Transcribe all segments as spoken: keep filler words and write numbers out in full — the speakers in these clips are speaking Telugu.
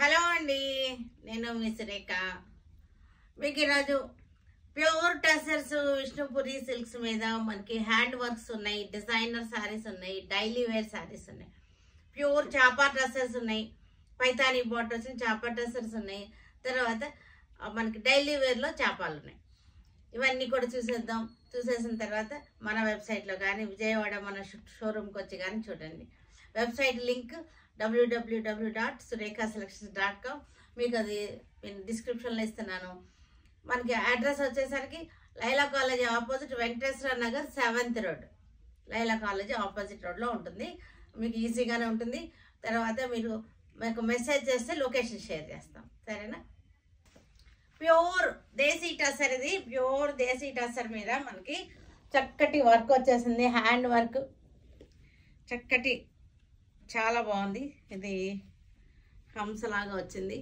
హలో అండి, నేను మీ సురేఖ. మీకు ఈరోజు ప్యూర్ టసర్స్ విష్ణుపురి సిల్క్స్ మీద మనకి హ్యాండ్ వర్క్స్ ఉన్నాయి, డిజైనర్ శారీస్ ఉన్నాయి, డైలీ వేర్ శారీస్ ఉన్నాయి, ప్యూర్ చాపా టసర్స్ ఉన్నాయి, పైతానీ బార్డర్స్ చాపా టసర్స్ ఉన్నాయి, తర్వాత మనకి డైలీ వేర్లో చాపాలు ఉన్నాయి. ఇవన్నీ కూడా చూసేద్దాం. చూసేసిన తర్వాత మన వెబ్సైట్లో కానీ విజయవాడ మన షోరూమ్కి వచ్చి కానీ చూడండి. Website link W W W dot Surekha selections dot com, మీకు అది నేను డిస్క్రిప్షన్లో ఇస్తున్నాను. మనకి అడ్రస్ వచ్చేసరికి Laila college opposite Venkateswara Nagar seventh road, Laila college opposite రోడ్లో ఉంటుంది. మీకు ఈజీగానే ఉంటుంది. తర్వాత మీరు మీకు మెసేజ్ చేస్తే లొకేషన్ షేర్ చేస్తాం, సరేనా? ప్యూర్ దేశీ టసర్, ఇది ప్యూర్ దేశీ టసర్ మీద మనకి చక్కటి వర్క్ వచ్చేసింది, హ్యాండ్ వర్క్ చక్కటి, చాలా బాగుంది. ఇది హంసలాగా వచ్చింది,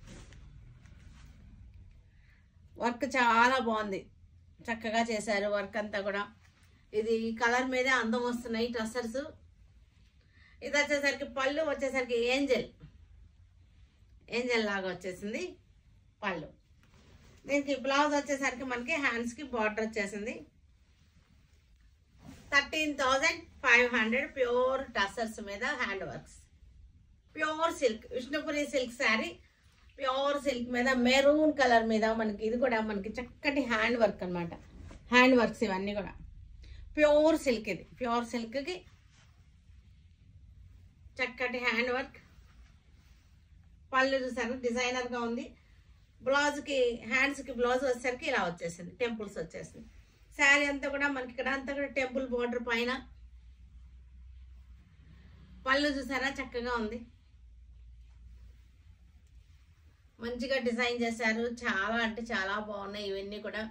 వర్క్ చాలా బాగుంది, చక్కగా చేశారు వర్క్ అంతా కూడా. ఇది కలర్ మీదే అందం వస్తున్నాయి టసర్స్. ఇది వచ్చేసరికి పళ్ళు వచ్చేసరికి ఏంజల్ ఏంజల్ లాగా వచ్చేసింది పళ్ళు. దీనికి బ్లౌజ్ వచ్చేసరికి మనకి హ్యాండ్స్కి బార్డర్ వచ్చేసింది. Thirteen thousand five hundred pure tussars మీద hand works, pure silk Vishnupuri silk sari, pure silk మీద మెరూన్ కలర్ మీద మనకి ఇది కూడా మనకి చక్కటి హ్యాండ్ వర్క్ అనమాట. హ్యాండ్ వర్క్స్ ఇవన్నీ కూడా ప్యూర్ సిల్క్. ఇది ప్యూర్ సిల్క్కి చక్కటి హ్యాండ్ వర్క్. పళ్ళు చూసారు డిజైనర్గా ఉంది. బ్లౌజ్కి హ్యాండ్స్కి బ్లౌజ్ వచ్చేసరికి ఇలా వచ్చేసింది, టెంపుల్స్ వచ్చేసింది. శారీ అంతా కూడా మనకి ఇక్కడ అంతా కూడా టెంపుల్ బోర్డర్ పైన. పళ్ళు చూసారా చక్కగా ఉంది, మంచిగా డిజైన్ చేశారు. చాలా అంటే చాలా బాగున్నాయి ఇవన్నీ కూడా.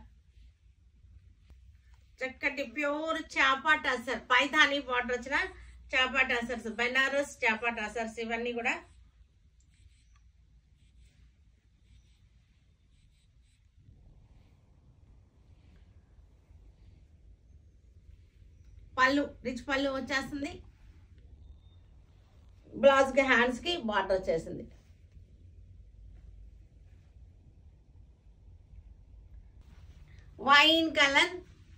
చక్కటి ప్యూర్ చాపా టసర్, పైథానీ బార్డర్ వచ్చిన చాపా టసర్స్, బెనారస్ చాపా టసర్స్ ఇవన్నీ కూడా. పళ్ళు రిచ్ పళ్ళు వచ్చేస్తుంది. బ్లౌజ్కి హ్యాండ్స్కి బార్డర్ వచ్చేసింది. వైన్ కలర్,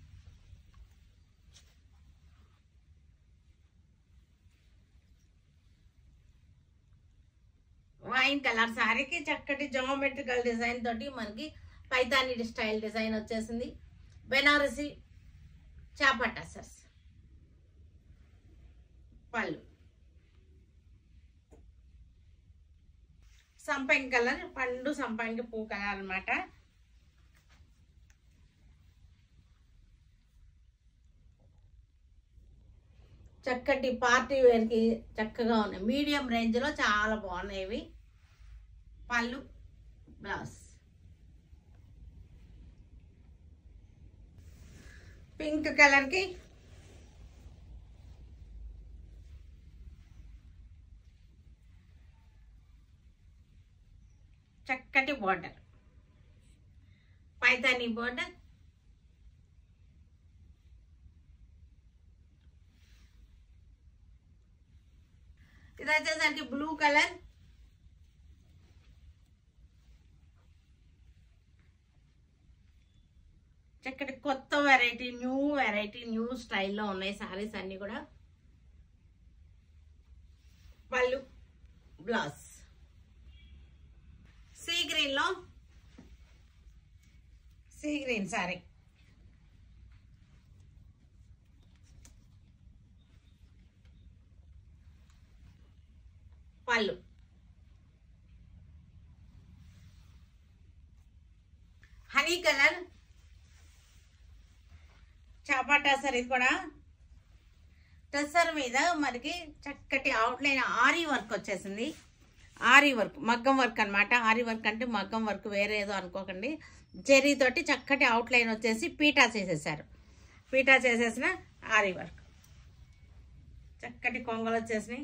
వైన్ కలర్ శారీకి చక్కటి జామెట్రికల్ డిజైన్ తోటి మనకి పైతానీ స్టైల్ డిజైన్ వచ్చేసింది. బెనారసి చాపా టసర్స్ పళ్ళు. సంపంగి కలర్, పండు సంపంగి పువ్వు కలర్ అనమాట. చక్కటి పార్టీ వేర్కి చక్కగా ఉన్నాయి, మీడియం రేంజ్లో చాలా బాగున్నాయి ఇవి. పళ్ళు బ్లౌజ్. పింక్ కలర్కి చక్కటి బోర్డర్, పైతానీ బోర్డర్. ఇది వచ్చేసరికి బ్లూ కలర్, చక్కటి కొత్త వెరైటీ, న్యూ వెరైటీ, న్యూ స్టైల్లో ఉన్నాయి శారీస్ అన్ని కూడా. పళ్ళు బ్లౌజ్. సీ గ్రీన్ లో సీ గ్రీన్ సారీ, పళ్ళు. హనీ కలర్ చాపా టసర్, ఇది కూడా టసర్ మీద మనకి చక్కటి అవుట్లైన్ ఆరీ వర్క్ వచ్చేసింది. ఆరీ వర్క్, మగ్గం వర్క్ అనమాట. ఆరీ వర్క్ అంటే మగ్గం వర్క్ వేరే ఏదో అనుకోకండి. జెరీ తోటి చక్కటి అవుట్లైన్ వచ్చేసి పీటా చేసేసారు. పీటా చేసేసిన ఆరీ వర్క్. చక్కటి కొంగలు వచ్చేసినాయి.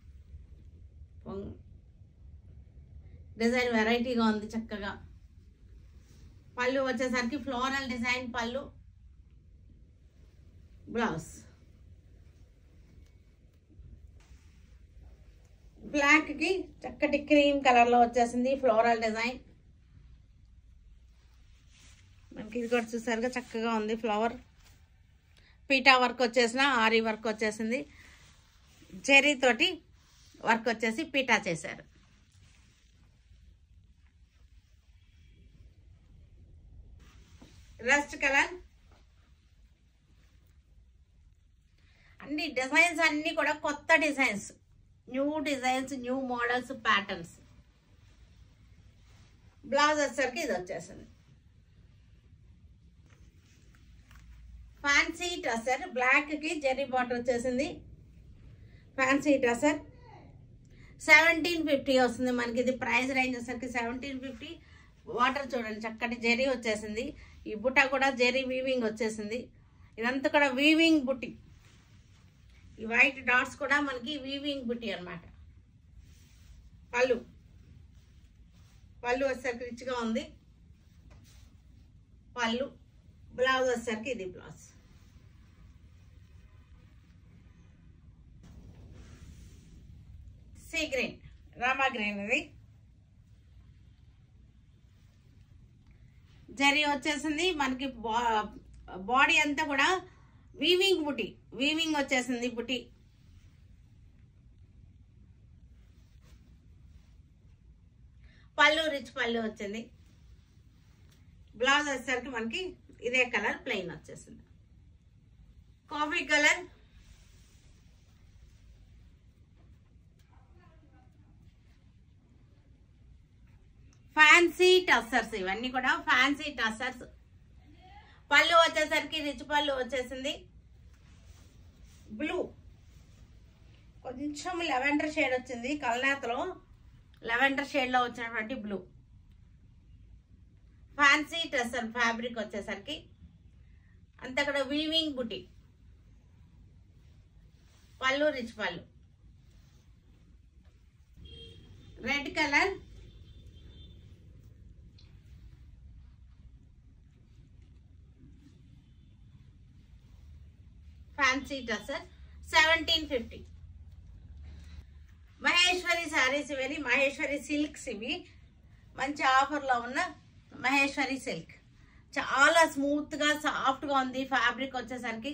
డిజైన్ వెరైటీగా ఉంది చక్కగా. పళ్ళు వచ్చేసరికి ఫ్లోరల్ డిజైన్ పళ్ళు, బ్లౌజ్. బ్లాక్ కి చక్కటి క్రీమ్ కలర్ లో వచ్చేసింది ఫ్లోరల్ డిజైన్. మనకి ఇది కూడా చూసారుగా చక్కగా ఉంది ఫ్లవర్. పీటా వర్క్ వచ్చేసిన ఆరీ వర్క్ వచ్చేసింది. జెరీ తోటి వర్క్ వచ్చేసి పీటా చేశారు. Rust colour. అన్ని డిజైన్స్ అన్ని కూడా కొత్త designs, new designs, new models, patterns. Blouse వచ్చేసరికి ఇది వచ్చేసింది. ఫ్యాన్సీ టసర్ బ్లాక్ కి జెరీ బార్డర్ వచ్చేసింది. ఫ్యాన్సీ టసర్ సెవెంటీన్ ఫిఫ్టీ వస్తుంది మనకి. ఇది ప్రైస్ రేంజ్ వచ్చేసరికి సెవెంటీన్ ఫిఫ్టీ. వాటర్ చూడండి చక్కటి జెరీ వచ్చేసింది. ఈ బుట్ట కూడా జెరీ వీవింగ్ వచ్చేసింది. ఇదంతా కూడా వీవింగ్ బుట్టి. ఈ వైట్ డాట్స్ కూడా మనకి వీవింగ్ బుట్టి అన్నమాట. పళ్ళు పళ్ళు వచ్చేసరికి రిచ్గా ఉంది పళ్ళు. బ్లౌజ్ వచ్చేసరికి ఇది blouse. Sea green, Rama green. ఇది జరీ వచ్చేసింది మనకి. బాడీ అంతా కూడా వీవింగ్ బుట్టి, వీవింగ్ వచ్చేసింది బుట్టి. పళ్ళు రిచ్ పళ్ళు వచ్చింది. బ్లౌజ్ వచ్చేసరికి మనకి ఇదే కలర్ ప్లెయిన్ వచ్చేసింది. Coffee colour. ఫ్యాన్సీ టసర్స్, ఇవన్నీ కూడా ఫ్యాన్సీ టసర్స్. పళ్ళు వచ్చేసరికి రిచ్ పళ్ళు వచ్చేసింది. బ్లూ, కొంచెం లెవెండర్ షేడ్ వచ్చింది. కల్నేతలో లెవెండర్ షేడ్ లో వచ్చినటువంటి బ్లూ. ఫ్యాన్సీ టసర్ ఫ్యాబ్రిక్ వచ్చేసరికి అంత కూడా వీవింగ్ బుట్టి. పళ్ళు రిచ్ పళ్ళు. Red colour. Fancy tussar seventeen fifty. Maheshwari saris ఇవి, మహేశ్వరి సిల్క్స్ ఇవి. మంచి ఆఫర్లో ఉన్న మహేశ్వరి సిల్క్. చాలా స్మూత్ గా సాఫ్ట్ గా ఉంది. ఫ్యాబ్రిక్ వచ్చేసరికి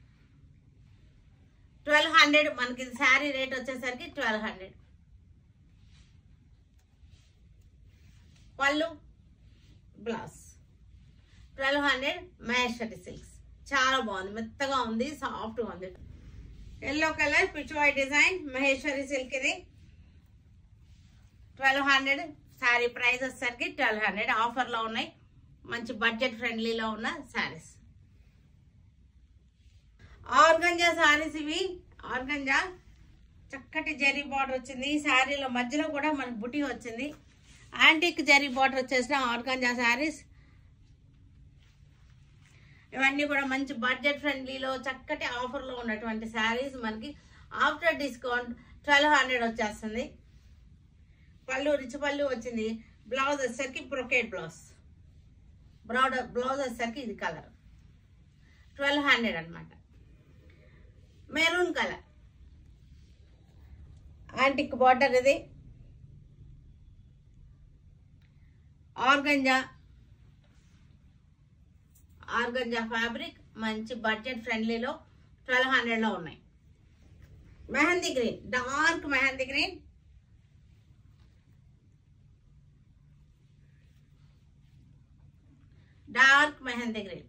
ట్వెల్వ్ హండ్రెడ్ మనకి. శారీ రేట్ వచ్చేసరికి ట్వెల్వ్ హండ్రెడ్. పళ్ళు blouse. Twelve hundred Maheshwari silks. చాలా బాగుంది, మెత్తగా ఉంది, సాఫ్ట్ గా ఉంది. Yellow colour Pichwai design Maheshwari silk. ఇది ట్వెల్వ్ హండ్రెడ్. శారీ ప్రైస్ వచ్చేసరికి ట్వెల్వ్ హండ్రెడ్. ఆఫర్లో ఉన్నాయి, మంచి బడ్జెట్ ఫ్రెండ్లీలో ఉన్న శారీస్. ఆర్గంజా శారీస్ ఇవి. ఆర్గంజా చక్కటి జరీ బార్డర్ వచ్చింది. ఈ శారీలో మధ్యలో కూడా మనకు బుటీ వచ్చింది. యాంటిక్ జరీ బార్డర్ వచ్చేసిన ఆర్గంజా శారీస్. ఇవన్నీ కూడా మంచి బడ్జెట్ ఫ్రెండ్లీలో చక్కటి ఆఫర్లో ఉన్నటువంటి శారీస్. మనకి ఆఫ్టర్ డిస్కౌంట్ ట్వెల్వ్ హండ్రెడ్ వచ్చేస్తుంది. పళ్ళు రిచ్ పళ్ళు వచ్చింది. బ్లౌజ్ వచ్చేసరికి బ్రొకేట్ బ్లౌజ్. బ్రౌడ్ బ్లౌజ్ వచ్చేసరికి ఇది కలర్ ట్వెల్వ్ హండ్రెడ్ అనమాట. Maroon colour antique border. ఇది ఆర్గంజా ఆర్గంజా ఫ్యాబ్రిక్. మంచి బడ్జెట్ ఫ్రెండ్లీలో ట్వెల్వ్ హండ్రెడ్ లో ఉన్నాయి. Mehndi green, dark mehndi green. Dark mehndi green.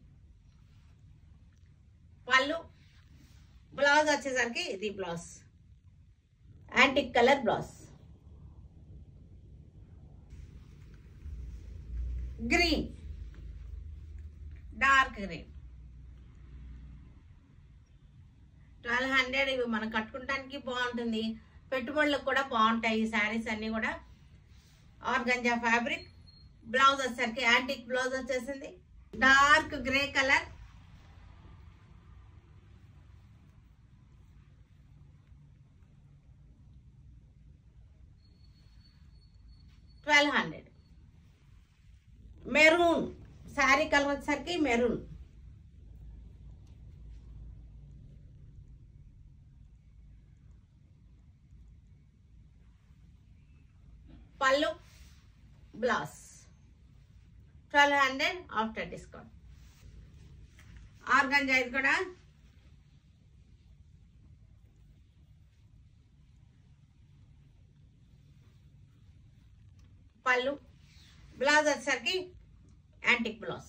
పళ్ళు బ్లౌజ్ వచ్చేసరికి ఇది blouse. Antique colour blouse. Green, dark green. Twelve hundred. ఇవి మనం కట్టుకుంటానికి బాగుంటుంది, పెట్టుబడులకు కూడా బాగుంటాయి ఈ శారీస్ అన్ని కూడా. Organza fabric. బ్లౌజ్ వచ్చేసరికి యాంటిక్ బ్లౌజ్ వచ్చేసింది. Dark grey colour. Twelve hundred. Maroon sari colour వచ్చేసరికి మెరూన్. పళ్ళు blouse twelve hundred after discount. Organza ఇది కూడా పళ్ళు బ్లౌజ్ వచ్చేసరికి antique blouse.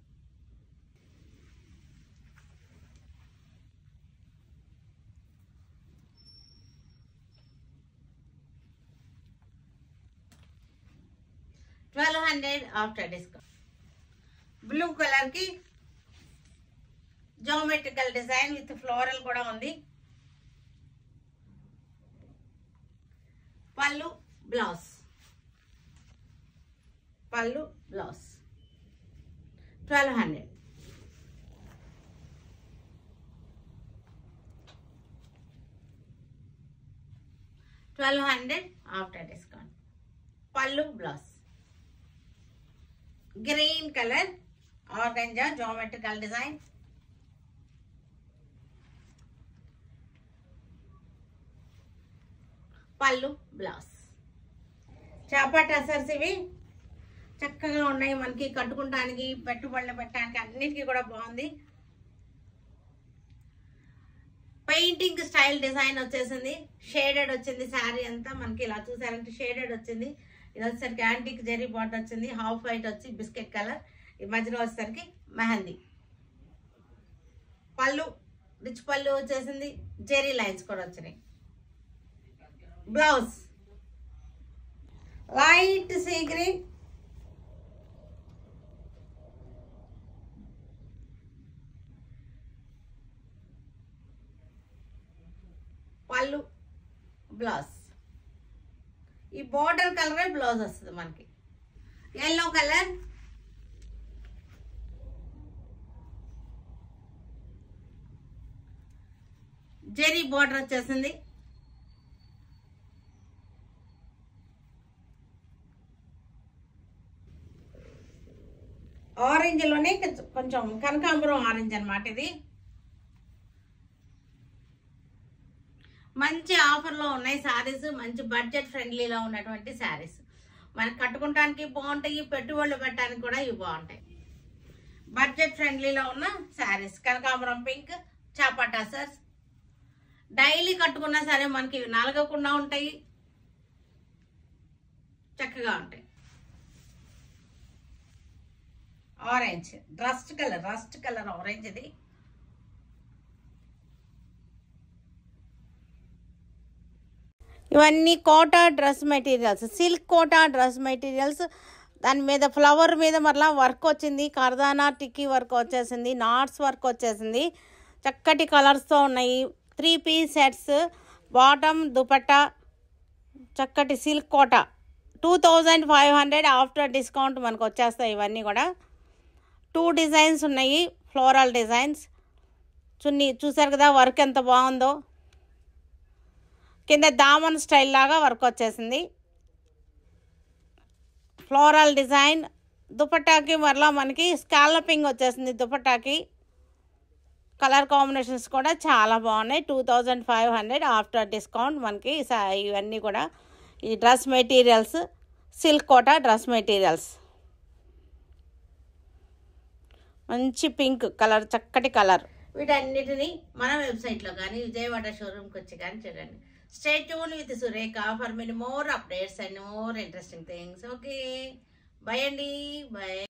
Twelve hundred after discount. Blue colour కి జామెట్రికల్ డిజైన్ విత్ ఫ్లోరల్ కూడా ఉంది. పళ్ళు బ్లౌజ్ పళ్ళు blouse twelve hundred. Twelve hundred after discount. పళ్ళు blouse green colour organza geometrical design. పళ్ళు బ్లౌజ్. చాపా టసర్స్ ఇవి చక్కగా ఉన్నాయి, మనకి కట్టుకుంటానికి పెట్టుబడులు పెట్టడానికి అన్నిటికీ కూడా బాగుంది. పెయింటింగ్ స్టైల్ డిజైన్ వచ్చేసింది, షేడెడ్ వచ్చింది. శారీ అంతా మనకి ఇలా చూసారంటే షేడెడ్ వచ్చింది. ఇది వచ్చేసరికి యాంటిక్ జెరీ బాట్ వచ్చింది, హాఫ్ వైట్ వచ్చి బిస్కెట్ కలర్, ఈ మధ్యలో వచ్చేసరికి మెహందీ. పళ్ళు రిచ్ పళ్ళు వచ్చేసింది, జెరీ లైన్స్ కూడా వచ్చినాయి. బ్లౌజ్ లైట్ సీ గ్రీన్, పళ్ళు బ్లౌజ్. ఈ బోర్డర్ కలర్ బ్లౌజ్ వస్తుంది మనకి. ఎల్లో కలర్ జెరీ బోర్డర్ వచ్చేసింది. ఆరెంజ్ లోనే కొంచెం కనకాంబరం ఆరెంజ్ అన్నమాట ఇది. మంచి ఆఫర్లో ఉన్నాయి శారీస్, మంచి బడ్జెట్ ఫ్రెండ్లీలో ఉన్నటువంటి శారీస్. మనకి కట్టుకోవడానికి బాగుంటాయి, పెట్టుబడులు పెట్టడానికి కూడా ఇవి బాగుంటాయి. బడ్జెట్ ఫ్రెండ్లీలో ఉన్న శారీస్. కనకాంబరం పింక్ చాపా టసర్స్. డైలీ కట్టుకున్నా సరే మనకి ఇవి నలగకుండా ఉంటాయి, చక్కగా ఉంటాయి. Orange rust colour rust colour orange ఇది. ఇవన్నీ Kota dress materials, silk Kota dress materials. దాని మీద ఫ్లవర్ మీద మరలా వర్క్ వచ్చింది, కర్దానా టిక్కీ వర్క్ వచ్చేసింది, నాట్స్ వర్క్ వచ్చేసింది. చక్కటి కలర్స్తో ఉన్నాయి. Three piece sets, bottom dupatta, చక్కటి silk Kota. Two thousand five hundred after discount మనకు వచ్చేస్తాయి ఇవన్నీ కూడా. టూ డిజైన్స్ ఉన్నాయి, ఫ్లోరల్ డిజైన్స్. చున్నీ చూసారు కదా వర్క్ ఎంత బాగుందో. కింద దామన్ స్టైల్ లాగా వర్క్ వచ్చేసింది. Floral design. దుపట్టాకి మరలా మనకి స్కాలపింగ్ వచ్చేసింది దుపట్టాకి. కలర్ కాంబినేషన్స్ కూడా చాలా బాగున్నాయి. Two thousand five hundred after discount మనకి ఇవన్నీ కూడా. ఈ dress materials silk Kota dress materials. మంచి పింక్ కలర్, చక్కటి కలర్. వీటన్నిటిని మన వెబ్సైట్లో కానీ విజయవాడ షోరూమ్కి వచ్చి కానీ చూడండి. Stay tuned with Sureka for many more updates and more interesting things. Okay. Bye, Andy. Bye.